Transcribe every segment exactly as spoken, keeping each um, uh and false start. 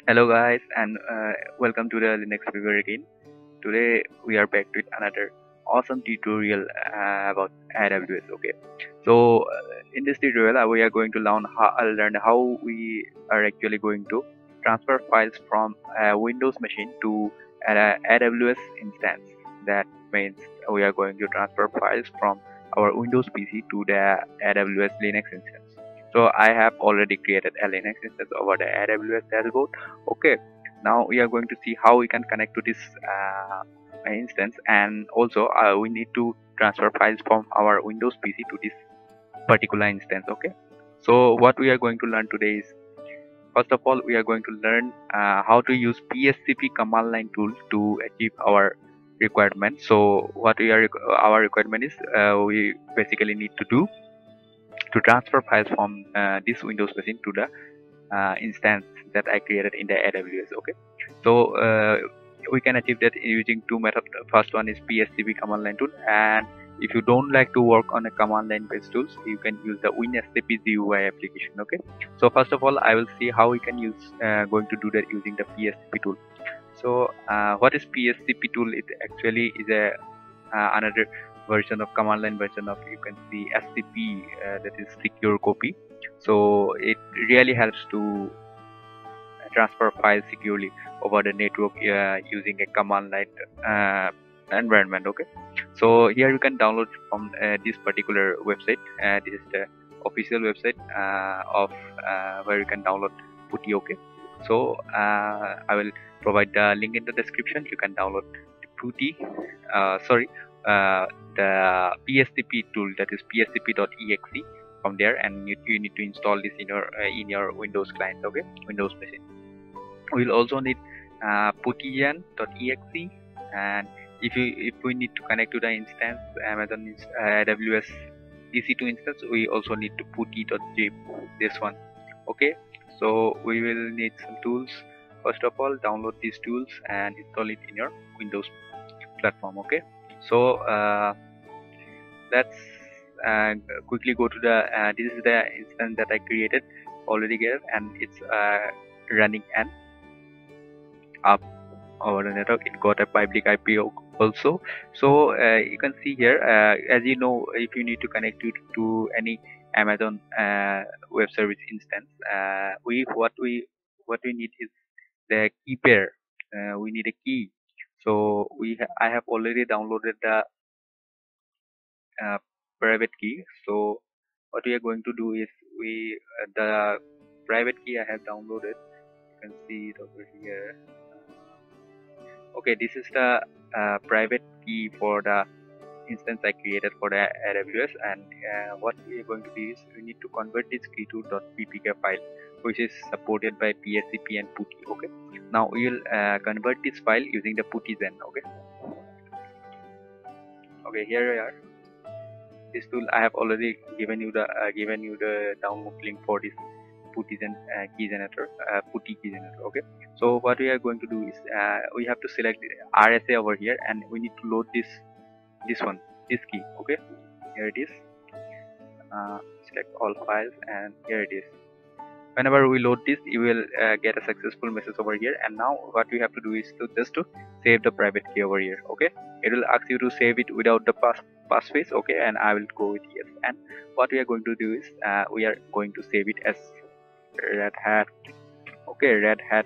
Hello guys, and uh, welcome to the Linux review again. Today we are back with another awesome tutorial uh, about A W S. Okay, so uh, in this tutorial uh, we are going to learn how, uh, learn how we are actually going to transfer files from a Windows machine to an uh, A W S instance. That means we are going to transfer files from our Windows P C to the A W S Linux instance. So I have already created a Linux instance over the A W S dashboard. Okay, now we are going to see how we can connect to this uh, instance, and also uh, we need to transfer files from our Windows P C to this particular instance. Okay, so what we are going to learn today is, first of all, we are going to learn uh, how to use P S C P command line tool to achieve our requirement. So what we are our requirement is, uh, we basically need to do to transfer files from uh, this Windows machine to the uh, instance that I created in the A W S. Okay, so uh, we can achieve that using two methods. First one is P S C P command line tool, and if you don't like to work on a command line based tools, you can use the WinSCP G U I application. Okay, so first of all, I will see how we can use uh, going to do that using the P S C P tool. So uh, what is P S C P tool? It actually is a uh, another version of command line version of, you can see, S C P, uh, that is secure copy. So it really helps to transfer files securely over the network uh, using a command line uh, environment. Okay, so here you can download from uh, this particular website. Uh, this is the official website uh, of uh, where you can download PuTTY. Okay, so uh, I will provide the link in the description. You can download PuTTY, uh, sorry uh, the P S C P tool, that is P S C P dot E X E, from there, and you, you need to install this in your uh, in your Windows client. Okay, Windows machine. We'll also need uh, puttygen dot E X E, and if you if we need to connect to the instance Amazon uh, A W S E C two instance, we also need to putty dot zip, this one. Okay, so we will need some tools. First of all, download these tools and install it in your Windows platform. Okay, so uh, let's uh, quickly go to the uh, this is the instance that I created already here, and it's uh, running an up over the network. It got a public I P also. So uh, you can see here, uh, as you know, if you need to connect to, to any Amazon uh, web service instance, uh, we what we what we need is the key pair. Uh, we need a key. So we ha I have already downloaded the uh, private key. So what we are going to do is, we uh, the private key I have downloaded. You can see it over here. Okay, this is the uh, private key for the instance I created for the A W S, and uh, what we are going to do is, we need to convert this key to .ppk file, which is supported by P S C P and PuTTY. Okay, now we will uh, convert this file using the puttygen. Okay, okay, here we are. This tool I have already given you the uh, given you the download link for this puttygen uh, key generator, uh, PuTTY key generator. Okay, so what we are going to do is, uh, we have to select R S A over here, and we need to load this this one, this key. Okay, here it is. Uh, select all files, and here it is. Whenever we load this, you will uh, get a successful message over here, and now what we have to do is to just to save the private key over here. Okay, it will ask you to save it without the pass passphrase. Okay, and I will go with yes. And what we are going to do is, uh, we are going to save it as Red Hat. Okay, Red Hat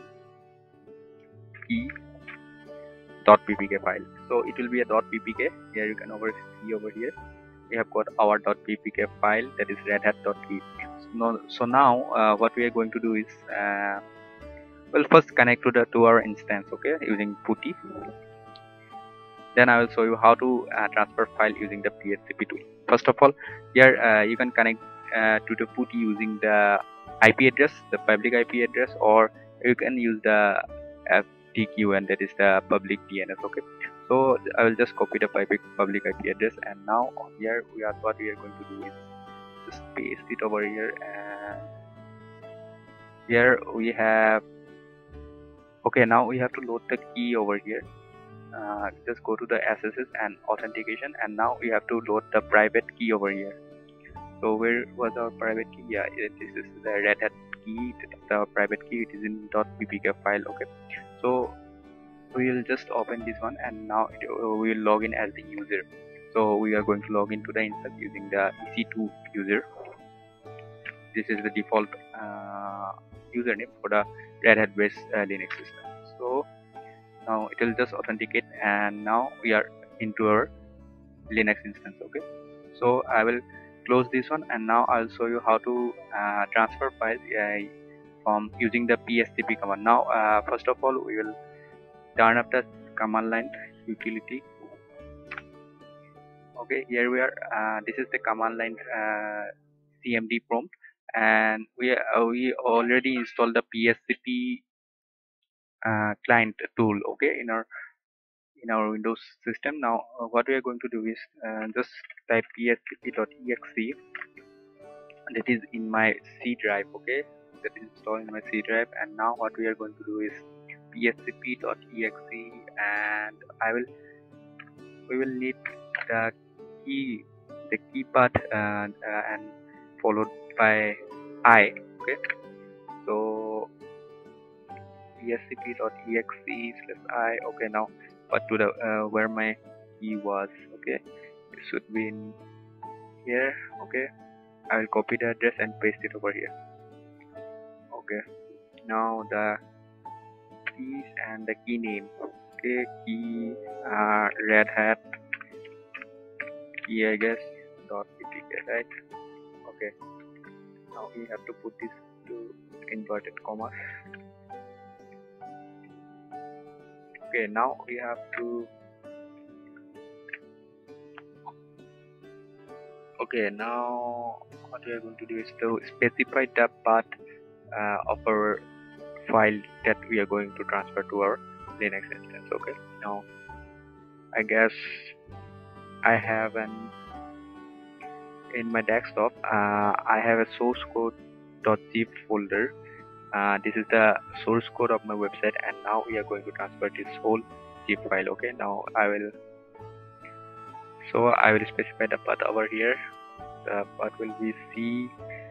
key .ppk file. So it will be a .ppk. Here you can over see over here, we have got our .ppk file, that is Red Hat .key. So, so now uh, what we are going to do is, uh, well, first connect to the to our instance. Okay, using PuTTY. Then I will show you how to uh, transfer file using the P S C P tool. First of all, here uh, you can connect uh, to the PuTTY using the I P address, the public I P address, or you can use the F T Q, and that is the public D N S. Okay, so I will just copy the public public I P address, and now here we are what we are going to do is just paste it over here, and here we have. Okay, now we have to load the key over here. Uh, just go to the S S S and authentication, and now we have to load the private key over here. So where was our private key? Yeah, this is the Red Hat key, the private key, it is in .ppk file. Okay, so we will just open this one, and now it, uh, we will log in as the user. So we are going to log into the instance using the E C two user. This is the default uh, username for the Red Hat based uh, Linux system. So now it will just authenticate, and now we are into our Linux instance. Okay, so I will close this one, and now I'll show you how to uh, transfer files uh, from using the P S C P command. Now uh, first of all, we will turn up the command line utility. Okay, here we are. Uh, this is the command line uh, C M D prompt, and we uh, we already installed the P S C P uh, client tool. Okay, in our in our Windows system. Now uh, what we are going to do is uh, just type P S C P dot E X E. That is in my C drive. Okay, that is installed in my C drive, and now what we are going to do is P S C P dot E X E, and I will we will need the key the key part uh, uh, and followed by I. Okay, so P S C P dot E X E slash I. Okay, now but to the uh, where my key was. Okay, it should be in here. Okay, I will copy the address and paste it over here. Okay, now the keys and the key name. Okay, key uh, Red Hat key, I guess, dot ppk, right? Okay, now we have to put this to inverted commas. Okay, now we have to okay now what we are going to do is to specify the path uh, of our file that we are going to transfer to our Linux instance. Okay, now I guess I have an in my desktop uh, I have a source code .zip folder. Uh, this is the source code of my website, and now we are going to transfer this whole zip file. Okay, now I will so I will specify the path over here. The path will be C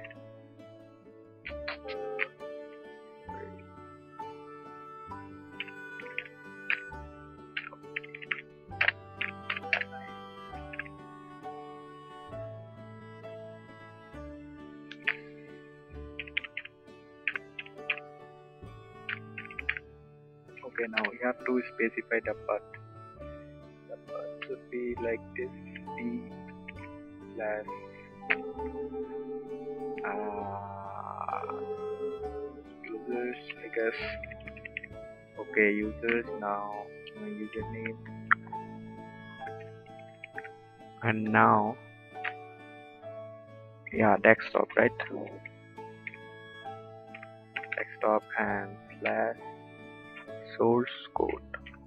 okay, now we have to specify the path. The path should be like this: C slash uh, users, I guess. Okay, users. Now my username, and now yeah, desktop, right? Desktop and slash source code.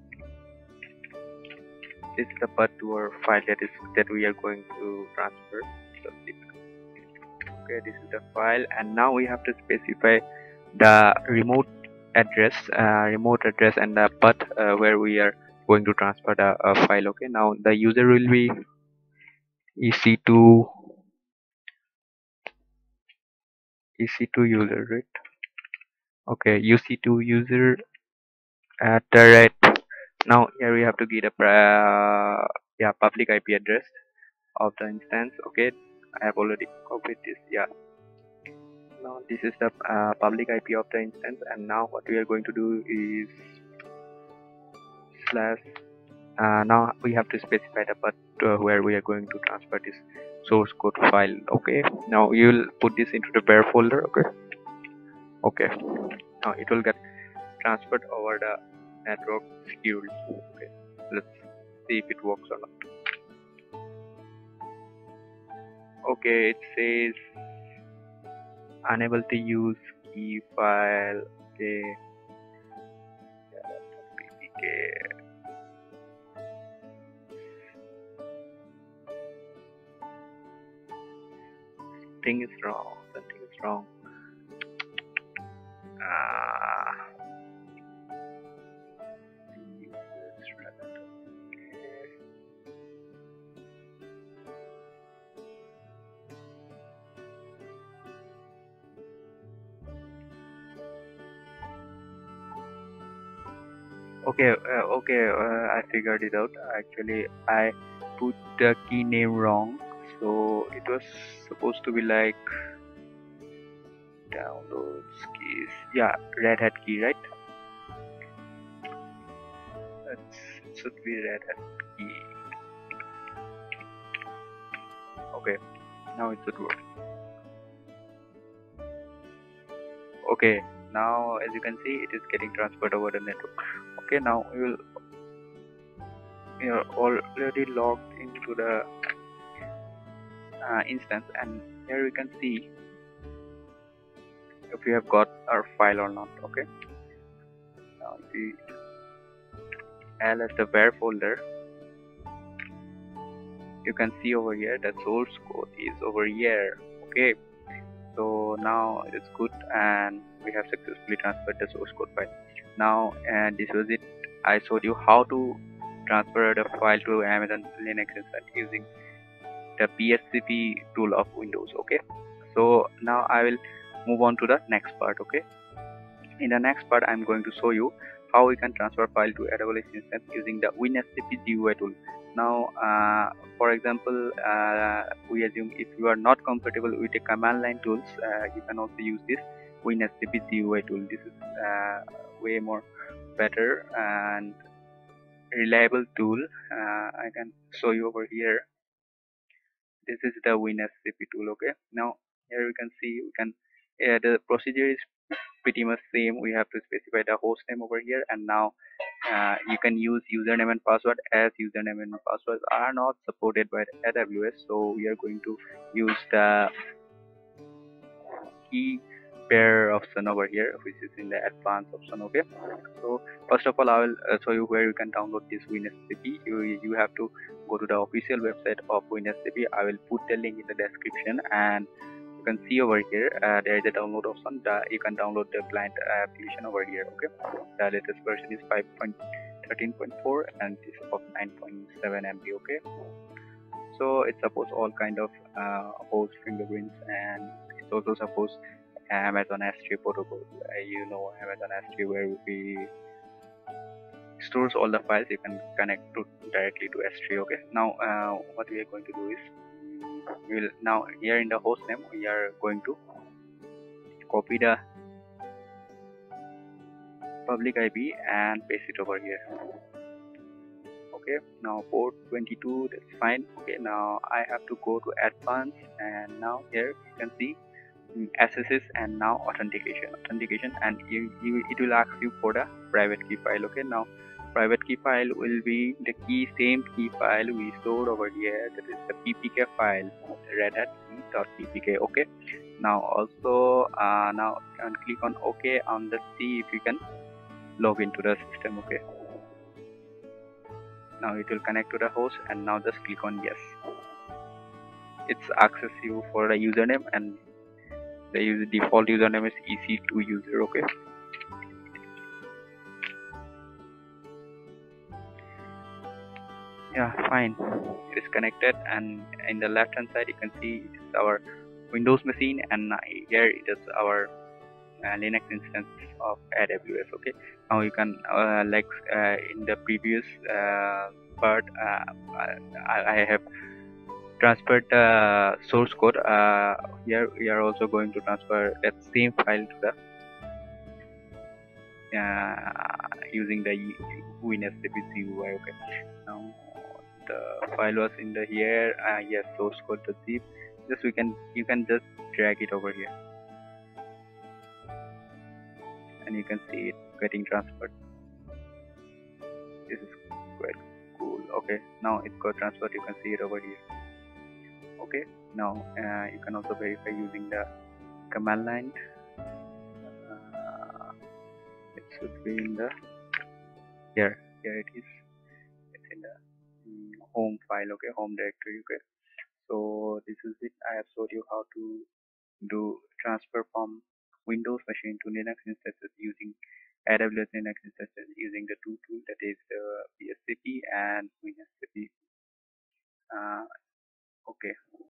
This is the path to our file that is that we are going to transfer. Okay, this is the file, and now we have to specify the remote address, uh, remote address, and the path uh, where we are going to transfer the uh, file. Okay, now the user will be E C two E C two user, right? Okay, U C two user at the right. Now here we have to get a uh, yeah public I P address of the instance. Okay, I have already copied this. Yeah, now this is the uh, public I P of the instance, and now what we are going to do is slash uh, now we have to specify the path uh, where we are going to transfer this source code file. Okay, now you will put this into the bear folder. Okay, okay, now it will get transferred over the network securely. Okay, let's see if it works or not. Okay, it says unable to use key file. Okay, okay. Something is wrong. Something is wrong. Ah. Okay, uh, okay, uh, I figured it out. Actually, I put the key name wrong. So it was supposed to be like downloads keys. Yeah, Red Hat key, right? That's, it should be Red Hat key. Okay, now it should work. Okay, now as you can see, it is getting transferred over the network. Okay, now we will. We are already logged into the uh, instance, and here we can see if we have got our file or not. Okay, now if we L as the var folder, you can see over here the source code is over here. Okay, so now it's good, and we have successfully transferred the source code file. Now, and this was it. I showed you how to transfer the file to Amazon Linux instance using the P S C P tool of Windows. Okay, so now I will move on to the next part. Okay, in the next part I'm going to show you how we can transfer file to A W S instance using the WinSCP G U I tool. Now, uh, for example, uh, we assume if you are not compatible with the command line tools, uh, you can also use this WinSCP G U I tool. This is uh, way more better and reliable tool. uh, I can show you over here. This is the WinSCP tool. Okay, now here we can see we can uh, the procedure is pretty much same. We have to specify the host name over here, and now uh, you can use username and password, as username and passwords are not supported by A W S, so we are going to use the key pair option over here, which is in the advanced option. Okay, so first of all I will uh, show you where you can download this WinSCP. you, you have to go to the official website of WinSCP. I will put the link in the description, and you can see over here uh, there is a download option that you can download the client application over here. Okay, the latest version is five point thirteen point four and this of nine point seven M B. Okay, so it supports all kind of uh, host fingerprints, and it also supports Amazon S three protocol. Uh, you know Amazon S three, where we stores all the files. You can connect to directly to S three. Okay, now uh, what we are going to do is we will now here in the host name we are going to copy the public I P and paste it over here. Okay, now port twenty-two, that's fine. Okay, now I have to go to advanced, and now here you can see mm, S S S and now authentication authentication and you, you it will ask you for the private key file. Okay, now private key file will be the key same key file we stored over here, that is the P P K file, red hat key.ppk. Okay, now also uh, now you can click on OK on the see if you can log into the system. Okay, now it will connect to the host, and now just click on yes. It's access you for the username, and the user default username is E C two user. Okay, yeah, fine, it is connected, and in the left hand side you can see it is our Windows machine, and here it is our uh, Linux instance of A W S. Okay, now you can uh, like uh, in the previous uh, part uh, I, I have transferred the source code. Uh, here we are also going to transfer that same file to the uh, using the WinSCP G U I. Okay, now the file was in the here. Uh, yes, source code the zip. Just we can you can just drag it over here, and you can see it getting transferred. This is quite cool. Okay, now it got transferred. You can see it over here. Okay, now uh, you can also verify using the command line. Uh, it should be in the here. Here it is. It's in the um, home file. Okay, home directory. Okay, so this is it. I have showed you how to do transfer from Windows machine to Linux instances using A W S Linux instances using the two tools, that is the P S C P and WinSCP. Uh, okay,